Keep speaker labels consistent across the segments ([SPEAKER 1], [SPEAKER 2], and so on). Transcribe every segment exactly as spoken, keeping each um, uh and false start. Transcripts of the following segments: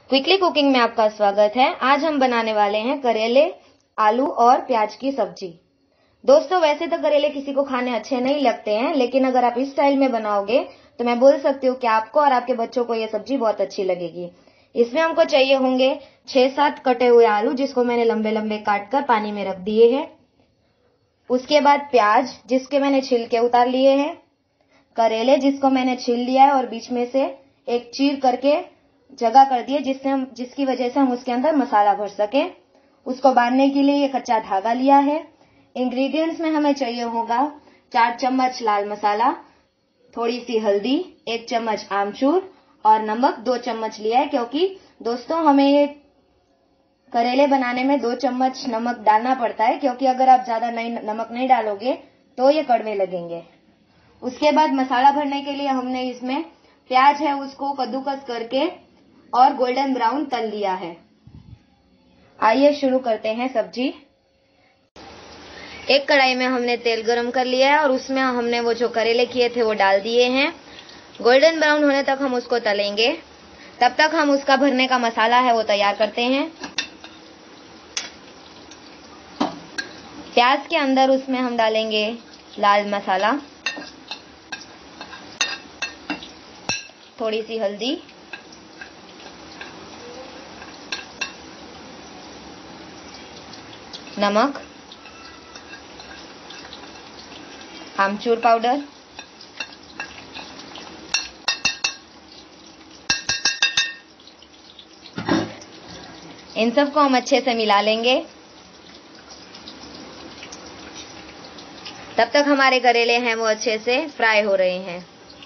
[SPEAKER 1] Quickly cooking में आपका स्वागत है। आज हम बनाने वाले हैं करेले, आलू और प्याज की सब्जी। दोस्तों, वैसे तो करेले किसी को खाने अच्छे नहीं लगते हैं, लेकिन अगर आप इस स्टाइल में बनाओगे तो मैं बोल सकती हूँ कि आपको और आपके बच्चों को ये सब्जी बहुत अच्छी लगेगी। इसमें हमको चाहिए होंगे छह सात कटे हुए आलू, जिसको मैंने लंबे लंबे काट कर पानी में रख दिए हैं। उसके बाद प्याज, जिसके मैंने छिलके उतार लिए हैं। करेले, जिसको मैंने छील लिया है और बीच में से एक चीर करके जगह कर दिए, जिससे हम जिसकी वजह से हम उसके अंदर मसाला भर सके। उसको बांधने के लिए ये कच्चा धागा लिया है। इंग्रेडिएंट्स में हमें चाहिए होगा चार चम्मच लाल मसाला, थोड़ी सी हल्दी, एक चम्मच आमचूर और नमक दो चम्मच लिया है, क्योंकि दोस्तों हमें ये करेले बनाने में दो चम्मच नमक डालना पड़ता है, क्योंकि अगर आप ज्यादा नहीं नमक नहीं डालोगे तो ये कड़वे लगेंगे। उसके बाद मसाला भरने के लिए हमने इसमें प्याज है उसको कद्दूकस करके और गोल्डन ब्राउन तल लिया है। आइए शुरू करते हैं सब्जी। एक कढ़ाई में हमने तेल गरम कर लिया है और उसमें हमने वो जो करेले किए थे वो डाल दिए हैं। गोल्डन ब्राउन होने तक हम उसको तलेंगे। तब तक हम उसका भरने का मसाला है वो तैयार करते हैं। प्याज के अंदर उसमें हम डालेंगे लाल मसाला, थोड़ी सी हल्दी, नमक, आमचूर पाउडर, इन सबको हम अच्छे से मिला लेंगे। तब तक हमारे करेले हैं वो अच्छे से फ्राई हो रहे हैं।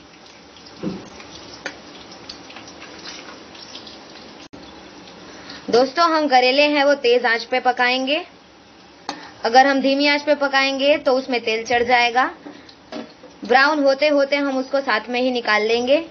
[SPEAKER 1] दोस्तों, हम करेले हैं वो तेज आंच पे पकाएंगे। अगर हम धीमी आंच पे पकाएंगे तो उसमें तेल चढ़ जाएगा। ब्राउन होते होते हम उसको साथ में ही निकाल लेंगे।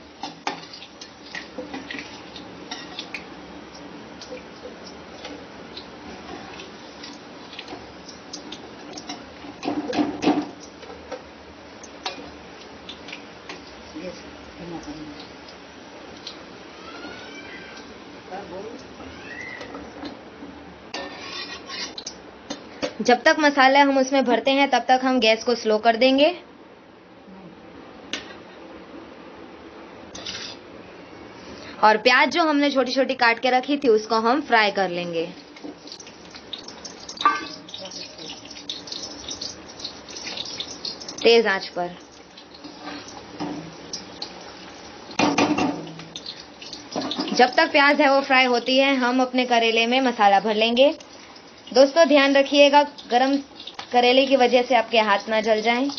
[SPEAKER 1] जब तक मसाला हम उसमें भरते हैं तब तक हम गैस को स्लो कर देंगे। और प्याज जो हमने छोटी छोटी काट के रखी थी उसको हम फ्राई कर लेंगे। तेज आंच पर। जब तक प्याज है वो फ्राई होती है, हम अपने करेले में मसाला भर लेंगे। दोस्तों, ध्यान रखिएगा गरम करेले की वजह से आपके हाथ ना जल जाएं।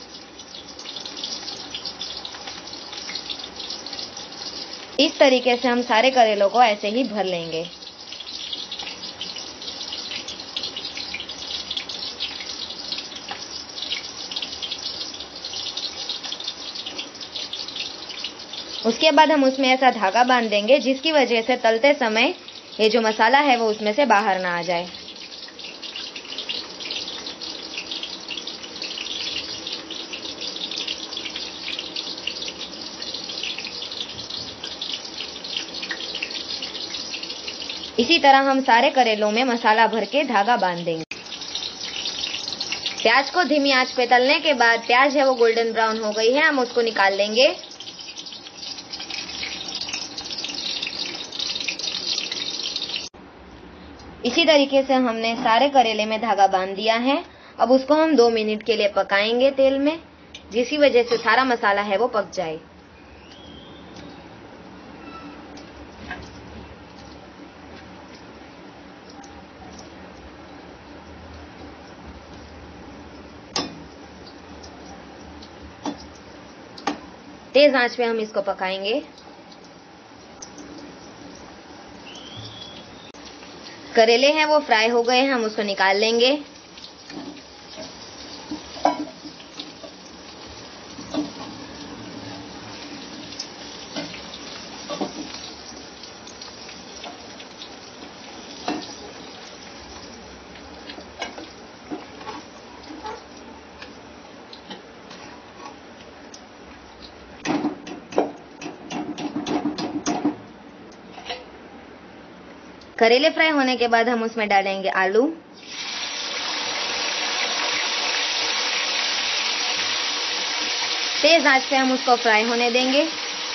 [SPEAKER 1] इस तरीके से हम सारे करेलों को ऐसे ही भर लेंगे। उसके बाद हम उसमें ऐसा धागा बांध देंगे जिसकी वजह से तलते समय ये जो मसाला है वो उसमें से बाहर ना आ जाए। इसी तरह हम सारे करेलों में मसाला भर के धागा बांध देंगे। प्याज को धीमी आंच पे तलने के बाद प्याज है वो गोल्डन ब्राउन हो गई है, हम उसको निकाल लेंगे। इसी तरीके से हमने सारे करेले में धागा बांध दिया है। अब उसको हम दो मिनट के लिए पकाएंगे तेल में, जिसकी वजह से सारा मसाला है वो पक जाए। तेज आंच पे हम इसको पकाएंगे। करेले हैं वो फ्राई हो गए हैं, हम उसको निकाल लेंगे। करेले फ्राई होने के बाद हम उसमें डालेंगे आलू। तेज आंच पे हम उसको फ्राई होने देंगे।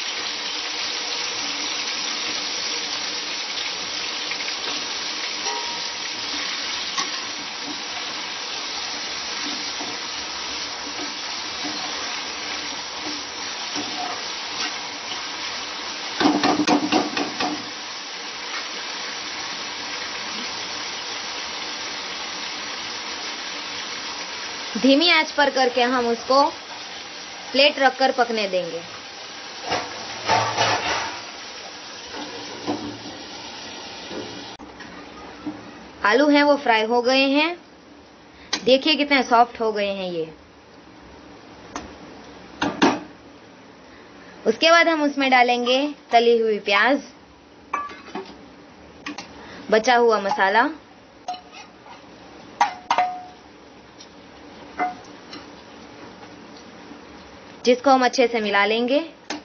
[SPEAKER 1] धीमी आंच पर करके हम उसको प्लेट रखकर पकने देंगे। आलू हैं वो फ्राई हो गए हैं। देखिए कितने सॉफ्ट हो गए हैं ये। उसके बाद हम उसमें डालेंगे तली हुई प्याज, बचा हुआ मसाला, जिसको हम अच्छे से मिला लेंगे।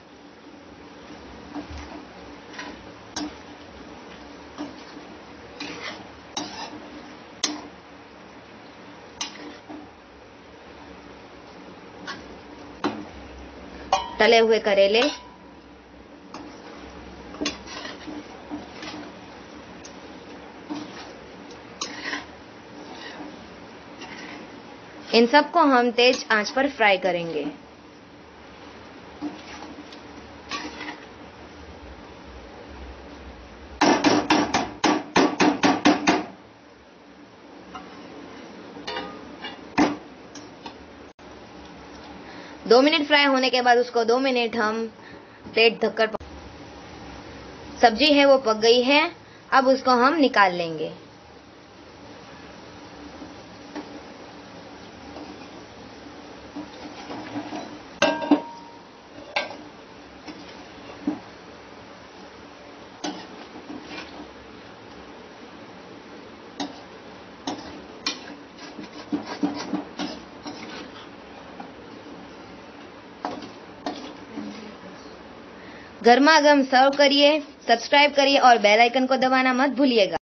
[SPEAKER 1] तले हुए करेले, इन सबको हम तेज आंच पर फ्राई करेंगे। दो मिनट फ्राई होने के बाद उसको दो मिनट हम प्लेट ढककर, सब्जी है वो पक गई है। अब उसको हम निकाल लेंगे। गर्मा गर्म सर्व करिए। सब्सक्राइब करिए और बेल आइकन को दबाना मत भूलिएगा।